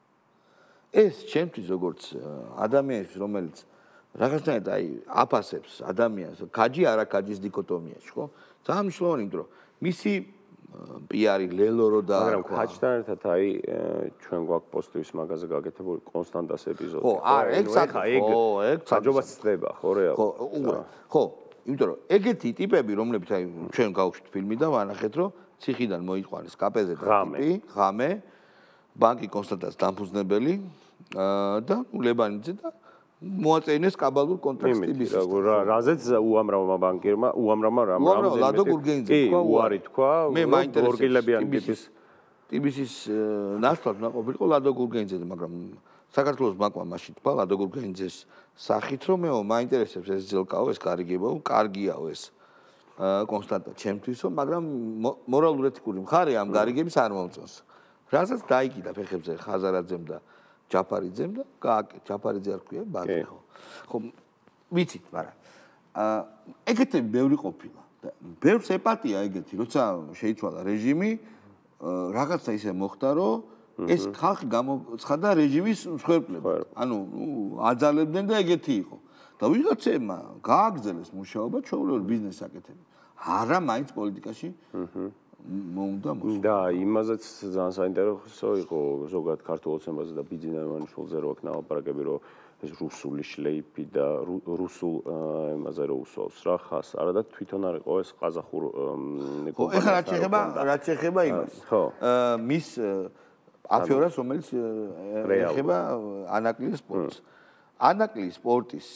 ეს ჩემთვის როგორც ადამიანის რომელიც რაღაცნაირად აი აფასებს ადამიანს ქაჯი არა ქაჯის დიქოტომიაში, ხო? ძალიან მნიშვნელოვანი, იმიტომ რომ მისი პიარი ლელორო და მაგრამ ქაჯთან ერთად აი ჩვენ გვაქვს პოსტივის მაგაზე გაკეთებული კონსტანტას ეპიზოდი. ხო, არა, ეგ ეგ ეგ საჯობას ხდება, ხო რეალურად. ხო, ხო, იმიტომ რომ ეგეთი ტიპები, რომლებიც აი ჩვენ გავუშვით ფილმი და ვანახეთ, რომ ციხიდან მოიყვანეს კაპეზე და ტიპი, ღამე, ბანკი კონსტანტას დამფუძნებელი და ლებანიძე და მოაწეინეს კაბალურ კონტრაქტს ტიბის. რაზეც უამრავმა ბანკირმა, უამრავმა რამ რამდენიმე ლადო გურგენიძე თქვა, უარი თქვა, მე ორგილებიანი ტიპის ტიბისის ნაცვლად უნდა ყოფილიყო ლადო გურგენიძე, მაგრამ საქართველოს ბანკმა მაშინ თქვა ლადო გურგენიძეს სახით რომ მეო მაინტერესებს ეს ძელკაო, ეს გარიგებაო, კარგიაო ეს კონსტანტა ჩემთვისო, მაგრამ მორალურ ეთიკური მხარე ამ გარიგების არ მომწონს. რასაც დაიკიდა ფეხებზე ხაზარაძემ და ჯაფარიძემ და გააკეთე, ჯაფარიძე არ ქვია, ბანკი ხო. ხო, ვიცით, მაგრამ აა ეგეთი ბევრი ყოფილა. ბევრს ეპათია ეგეთი, როცა შეიცვალა რეჟიმი, რაღაცა ისე მოხდა, რომ ეს ხალხი გამოცხადა რეჟიმის მსხვერპლად. ანუ აძალებდნენ და ეგეთი იყო. და ვიღაცებმა გააგრძელეს მუშაობა, ჩვეულებრივ ბიზნესს აკეთებენ. არა მაინც პოლიტიკაში მოუნდა მოსვლა. და იმაზეც ძალიან საინტერესო იყო ზოგადად ქართულ ოცნებაზე და ბიძინა ივანიშვილზე რო აქ ნალაპარაკები, რომ ეს რუსული შლეიფი და რუსულ იმაზე რო უსვავს რა ხას, არა და თვითონ არ იყო ეს ყაზახურ კომპანია. ხო, ეხლა რაც შეეხება, რაც შეეხება იმას. ხო. მის აფიორას, რომელიც ეხება ანაკლის სპორტს. ანაკლის სპორტის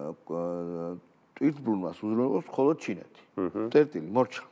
ტვირთბრუნვას უზრუნველყოფს მხოლოდ ჩინეთი. წერტილი, მორჩა.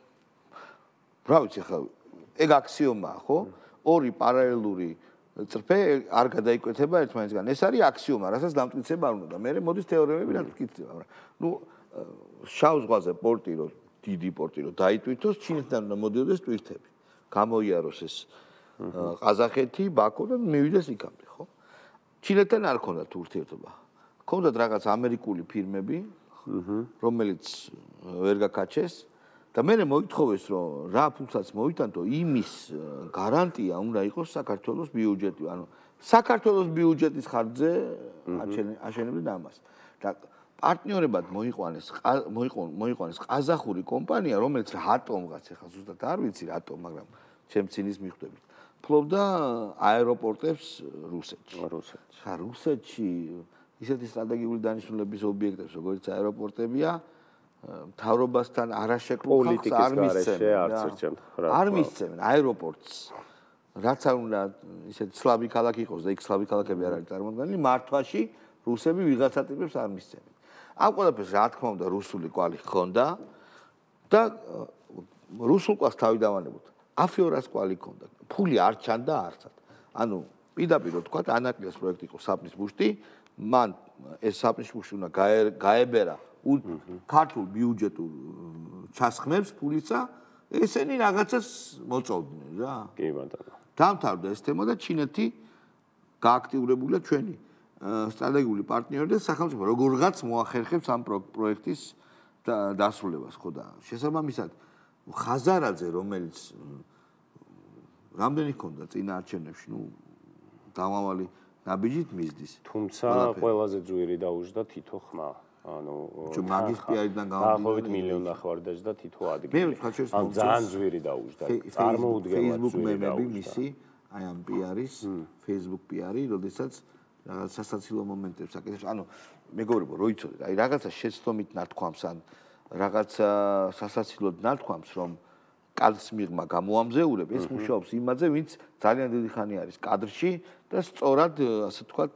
რა ვიცი ხა, ეგ აქსიომაა, ხო? ორი პარალელური წრფე არ გადაიკვეთება ერთმანეთისგან. ეს არის აქსიომა, რასაც დამტკიცება არ უნდა და მე მოდის თეორემები დამტკიცდება, მაგრამ ნუ შავ ზღვაზე პორტი რო დიდი პორტი რო დაიტვირთოს, ჩინეთიდან უნდა მოდიოდეს ტვირთები. გამოიაროს ეს ყაზახეთი, ბაქო და მივიდეს იქამდე, ხო? ჩინეთთან არ ქონდათ ურთიერთობა. ქონდათ რაღაც ამერიკული ფირმები, რომელიც ვერ გაკაჩეს და მე მოითხოვეს, რომ რა ფულსაც მოიტანო, იმის გარანტია უნდა იყოს საქართველოს ბიუჯეტი, ანუ საქართველოს ბიუჯეტის ხარჯზე აშენებდნენ ამას. და პარტნიორებად მოიყვანეს მოიყვანეს ყაზახური კომპანია, რომელიც რატომღაც ახლა ზუსტად არ ვიცი რატომ, მაგრამ ჩემს ცინის მიხვდებით. ფლობდა აეროპორტებს რუსეთში. რუსეთში. ხა რუსეთში ისეთი სტრატეგიული დანიშნულების ობიექტებს, როგორც აეროპორტებია, მთავრობასთან არაშეკრულ ხალხს არ მისცემენ. არ მისცემენ აეროპორტს. რაც არ უნდა ისეთი სლავი ქალაქი იყოს და იქ სლავი ქალაქები არ არის წარმოდგენილი, მართვაში რუსები ვიღაცა ტიპებს არ მისცემენ. ამ ყველაფერს რა თქმა უნდა რუსული კვალი ჰქონდა და რუსულ კვალს თავი დავანებოთ. აფიორას კვალი ჰქონდა. ფული არ ჩანდა არცად. ანუ პირდაპირ თქვა, ანაკლიას პროექტი იყო საპნის ბუშტი, მან ეს საპნის ბუშტი უნდა გაებერა ქართულ ბიუჯეტურ ჩასხმებს ფულისა ესენი რაღაცას მოწოვდნენ რა. კი ბატონო. დამთავრდა ეს თემა და ჩინეთი გააქტიურებულია ჩვენი სტრატეგიული პარტნიორი და სახელმწიფო როგორღაც მოახერხებს ამ პროექტის დასრულებას, ხო და შესაბამისად ხაზარაძე რომელიც რამდენი ქონდა წინა არჩევნებში, ნუ დამავალი ნაბიჯით მისდის. თუმცა ყველაზე ძვირი დაუждდა თითო ხმა. ანუ მაგის პიარიდან გამომდინარე დაახლოებით მილიონ ნახევარი დაждდა თითო ადგილი. ან ძალიან ძვირი დაუждდა. წარმოუდგენლად ძვირი დაუждდა. მისი აი ამ პიარის, Facebook პიარი, როდესაც რაღაც სასაცილო მომენტებს აკეთებს. ანუ მეგობრებო, რო იცოდეთ, აი რაღაცა შეცდომით ნათქვამს ან რაღაცა სასაცილოდ ნათქვამს, რომ კადრს მიღმა გამოამზეურებ, ეს მუშაობს იმაზე, ვინც ძალიან დიდი ხანი არის კადრში და სწორად, ასე ვთქვათ,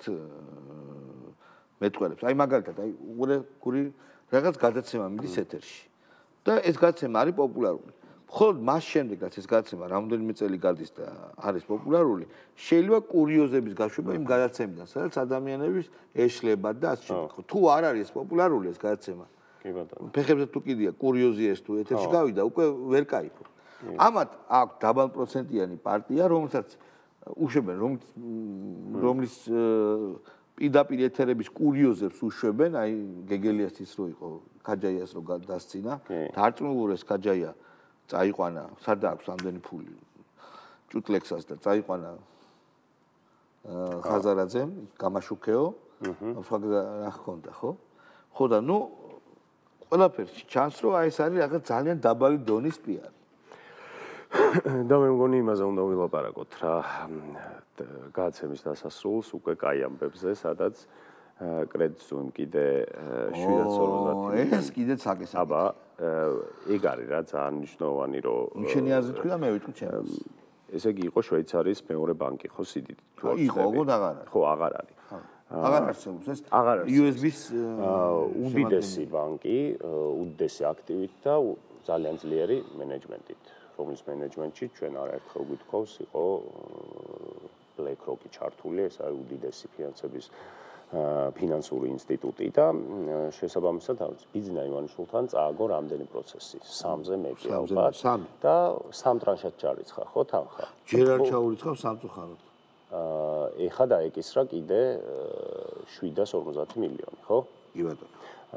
მეტყველებს. აი მაგალითად, აი უყურე რაღაც გადაცემა მიდის ეთერში. და ეს გადაცემა არის პოპულარული. მხოლოდ მას შემდეგ, რაც ეს გადაცემა რამდენიმე წელი გადის და არის პოპულარული, შეიძლება კურიოზების გაშვება იმ გადაცემიდან, სადაც ადამიანების ეშლება და ასე შემდეგ. თუ არ არის ეს პოპულარული ეს გადაცემა, კი ბატონო. ფეხებზე თუ კიდია კურიოზია ეს თუ ეთერში გავიდა, უკვე ვერ кайფობ. ამათ აქვს დაბალპროცენტიანი პარტია, რომელსაც უშვებენ, რომლის პირდაპირ ეთერების კურიოზებს უშვებენ, აი გეგელიასის რო იყო, ქაჯაიას რო დასცინა, დარწმუნებულეს ქაჯაია წაიყვანა, სადა აქვს ამდენი ფული ჭუტლექსას და წაიყვანა ხაზარაძემ, გამაშუქეო, სხვა რა ჰქონდა, ხო? ხო და ნუ ყველაფერში ჩანს, რომ აი ეს არის რაღაც ძალიან დაბალი დონის პიარი. და მე მგონი იმაზე უნდა ვილაპარაკოთ რა გადაცემის დასასრულს უკვე კაი ამბებზე, სადაც კრედიტსუმ კიდე შვიდ ორმოცდაათი ეს კიდე საკეს. აბა ეგ არის რა ძალიან მნიშვნელოვანი რომ შენი აზრით თქვი და მე ვიტყვი ჩემს. ესე იგი იყო შვეიცარიის მეორე ბანკი ხო სიდიდით თუ არ იყო, ოღონდ აღარ არის. ხო, აღარ არის. აღარ არსებობს ეს აღარ იუ ეს ბის უდიდესი ბანკი, უდიდესი აქტივით და ძალიან ძლიერი მენეჯმენტით, რომლის მენეჯმენტში ჩვენ არაერთხელ გვითხოვს იყო BlackRock-ი ჩართული, ეს არის უდიდესი ფინანსების ფინანსური ინსტიტუტი და შესაბამისად ბიძინა ივანიშვილთან წააგო რამდენი პროცესი, სამზე მეტი ალბათ და სამ ტრანშად ჩარიცხა, ხო თანხა? ჯერ არ ჩაურიცხავ სამწუხაროდ. ეხა დაეკისრა კიდე შვიდას ორმოცდაათი მილიონი, ხო? კი ბატონო.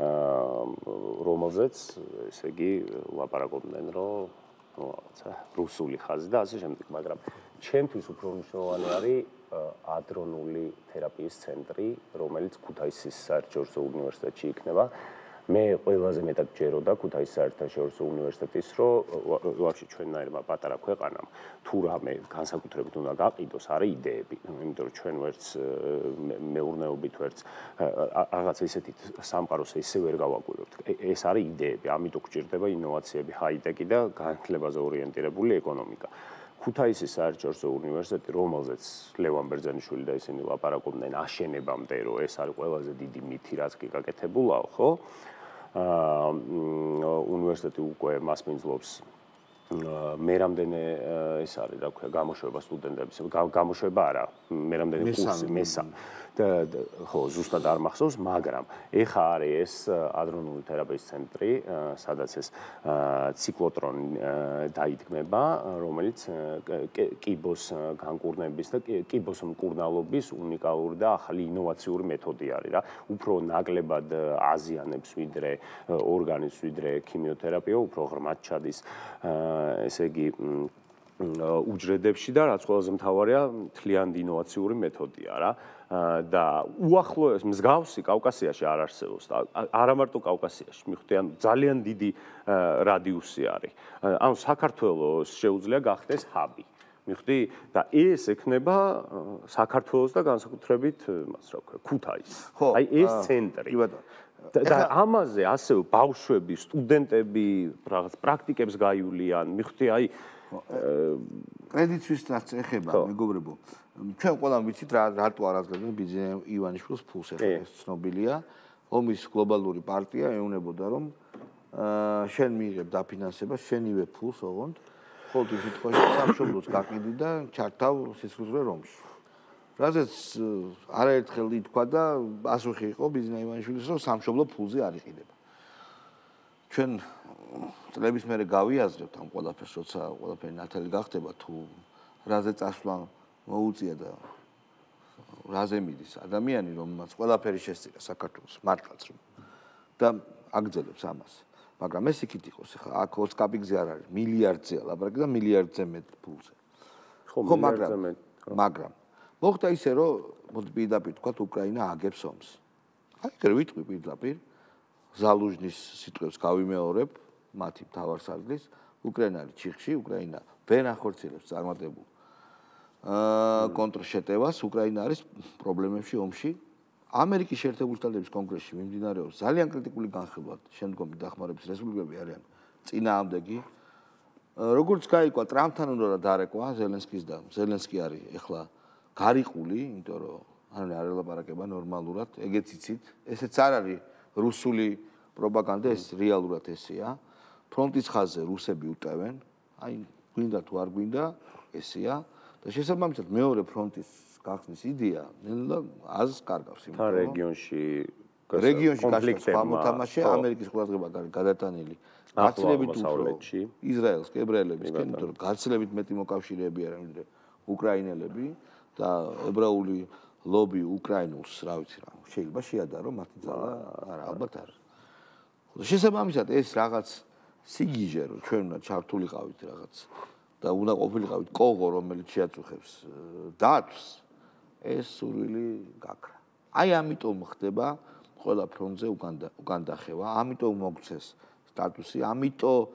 რომელზეც, ესე იგი, ლაპარაკობდნენ, რომ ну, რუსული ხაზი და ასე შემდეგ, მაგრამ ჩემთვის უფრო მნიშვნელოვანი არის ადრონული თერაპიის ცენტრი, რომელიც ქუთაისის საერთაშორისო უნივერსიტეტში იქნება. მე ყველაზე მეტად ჯეროდა ქუთაისის საერთაშორისო უნივერსიტეტის, რომ ვაფშე ჩვენნაირმა პატარა ქვეყანამ თუ რამე განსაკუთრებით უნდა გაყიდოს, არის იდეები, იმიტომ რომ ჩვენ ვერც მეურნეობით ვერც რაღაც ისეთი სამყაროს ისე ვერ გავაკვირვებთ. ეს არის იდეები, ამიტომ გვჭირდება ინოვაციები, ჰაი-ტექი და განათლებაზე ორიენტირებული ეკონომიკა. ქუთაისის საერთაშორისო უნივერსიტეტი, რომელზეც ლევან ბერძენიშვილი და ისინი ლაპარაკობდნენ აშენებამდე, რომ ეს არის ყველაზე დიდი მითი, რაც კი გაკეთებულაო, ხო? აა უნივერსიტეტი უკვე მასპინძლობს მე რამდენი ეს არის, რა ქვია, გამოშვება სტუდენტების, გამოშვება არა, მე რამდენი კურსი, მესამე. და ხო, ზუსტად არ მახსოვს, მაგრამ ეხა არის ეს ადრონული თერაპიის ცენტრი, სადაც ეს ციკლოტრონი დაიდგმება, რომელიც კიბოს განკურნების და კიბოს მკურნალობის უნიკალური და ახალი ინოვაციური მეთოდი არის რა. უფრო ნაკლებად აზიანებს ვიდრე ორგანიზმს, ვიდრე ქიმიოთერაპია, უფრო ღრმად ჩადის, ესე იგი უჯრედებში და რაც ყველაზე მთავარია, მთლიანი ინოვაციური მეთოდია რა. და უახლოეს მსგავსი კავკასიაში არ არსებობს და არა მარტო კავკასიაში, მიხვდი, ანუ ძალიან დიდი რადიუსი არის. ანუ საქართველოს შეუძლია გახდეს ჰაბი. მიხვდი და ეს ექნება საქართველოს და განსაკუთრებით, მას რა ქვია, ქუთაისს. აი ეს ცენტრი. და ამაზე ასევე ბავშვები, სტუდენტები რაღაც პრაქტიკებს გაივლიან, მიხვდი, აი კრედიტსვის რაც ეხება, მეგობრებო, ჩვენ ყველამ ვიცით რა რატო არ აზრებდნენ ბიძინა ივანიშვილს ფულს, ეს ცნობილია. ომის გლობალური პარტია ეუნებოდა, რომ შენ მიიღებ დაფინანსებას, შენივე ფულს, ოღონდ, ხოლმე ის სიტყვაში სამშობლოს გაყიდი და ჩართავ სისხლძვრე რომში. რაზეც არაერთხელ ითქვა და პასუხი იყო ბიძინა ივანიშვილის, რომ სამშობლო ფულზე არ იყიდება. ჩვენ წლების მერე გავიაზრებთ ამ ყველაფერს, როცა ყველაფერი ნათელი გახდება, თუ რაზე წასვლა მოუწია და რაზე მიდის ადამიანი, რომელმაც ყველაფერი შესწირა საქართველოს მართლაც და აგრძელებს ამას. მაგრამ ეს იქით იყოს, ხა აქ ოცი კაპიკზე არ არის, მილიარდზეა ლაპარაკი და მილიარდზე მეტ ფულზე. ხო, მილიარდზე მეტ. მაგრამ მოხდა ისე, რომ მოდი პირდაპირ თქვათ, უკრაინა აგებს ომს. აი, ეგრე ვიტყვი პირდაპირ, ზალუჟნის სიტყვებს გავიმეორებ, მათი მთავარსარდლის, უკრაინა არის ჩიხში, უკრაინა ვერ ახორციელებს წარმატებულ აა კონტრშეტევას, უკრაინა არის პრობლემებში ომში. ამერიკის შეერთებული შტატების კონგრესში მიმდინარეობს ძალიან კრიტიკული განხილვა, შემდგომი დახმარების რესპუბლიკები არიან წინააღმდეგი. როგორც გაიგო, ტრამპთან უნდა დარეკვა ზელენსკის და ზელენსკი არის ეხლა გარიყული, იმიტომ რომ არ არ ელაპარაკება ნორმალურად, ეგეც იცით. ესეც არ არის რუსული პროპაგანდა, ეს რეალურად ესეა. ფრონტის ხაზზე რუსები უტევენ, აი გვინდა თუ არ გვინდა, ესეა. და შესაბამისად მეორე ფრონტის გახსნის იდეა ნელა აზს კარგავს იმ თან რეგიონში რეგიონში გასვლა მოთამაშე ამერიკის ყურადღება გადატანილი გაცილებით უფრო ისრაელს ებრაელების კი იმიტომ რომ გაცილებით მეტი მოკავშირეები არიან ვიდრე უკრაინელები და ებრაული ლობი უკრაინულს რა ვიცი რა შეიძლება შეადარო მათი ძალა არა ალბათ არ შესაბამისად ეს რაღაც სიგიჟე რომ ჩვენ უნდა ჩართულიყავით რაღაც და უნდა ყოფილიყავით კოღო რომელიც შეაწუხებს დათვს ეს სურვილი გაქრა. აი ამიტომ ხდება ყველა ფრონტზე უკან დახევა, ამიტომ მოგცეს სტატუსი, ამიტომ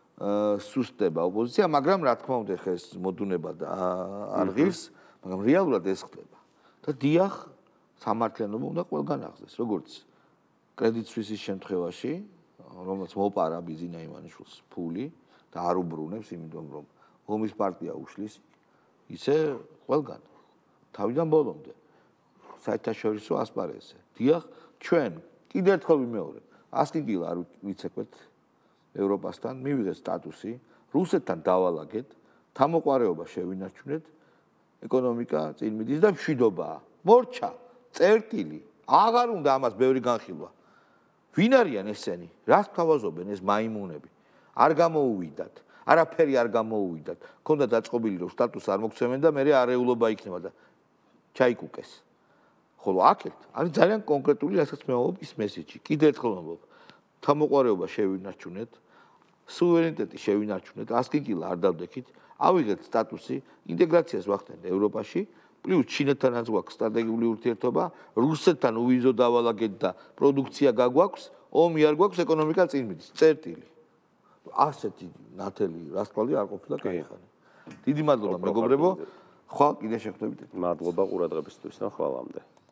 სუსტდება ოპოზიცია, მაგრამ რა თქმა უნდა ხეს მოდუნება და არ ღირს, მაგრამ რეალურად ეს ხდება. და დიახ, სამართლიანობა უნდა ყველგან აღზეს, როგორც კრედიტ სვისის შემთხვევაში, რომელსაც მოპარა ბიზინა ივანიშვილს ფული და არ უბრუნებს, იმიტომ რომ ომის პარტია უშლის, ისე ყველგან თავიდან ბოლომდე საერთაშორისო ასპარეზზე. დიახ, ჩვენ კიდევ ერთხელ ვიმეორებ, ასკიგილა არ ვიცეკვეთ ევროპასთან, მივიღეთ სტატუსი, რუსეთთან დავალაგეთ, თამოყვარეობა შევინარჩუნეთ, ეკონომიკა წინ მიდის და მშვიდობაა. მორჩა, წერტილი, აღარ უნდა ამას ბევრი განხილვა. ვინ არიან ესენი? რას თავაზობენ ეს მაიმუნები? არ გამოუვიდათ, არაფერი არ გამოუვიდათ. ქონდა დაწყობილი რომ სტატუსს არ მოგცემენ და მე არეულობა იქნება და ჩაიკუკეს. ხოლო აქეთ არის ძალიან კონკრეტული, რასაც მე ვამბობ ის მესიჯი. კიდევ ერთხელ ვამბობ, თამოყვარეობა შევინარჩუნეთ, სუვერენიტეტი შევინარჩუნეთ, ასკიგილა არ დავდექით, ავიღეთ სტატუსი, ინტეგრაციას ვახდენთ ევროპაში, პლუს ჩინეთთანაც გვაქვს სტრატეგიული ურთიერთობა, რუსეთთან უვიზო დავალაგეთ და პროდუქცია გაგვაქვს, ომი არ გვაქვს, ეკონომიკა წინ მიდის. წერტილი. ასეთი ნათელი რასტყალი არ ყოფილა გაიხანა. დიდი მადლობა მეგობრებო. ხვალ კიდე შეხვდებით. მადლობა ყურადღებისთვის და ხვალამდე.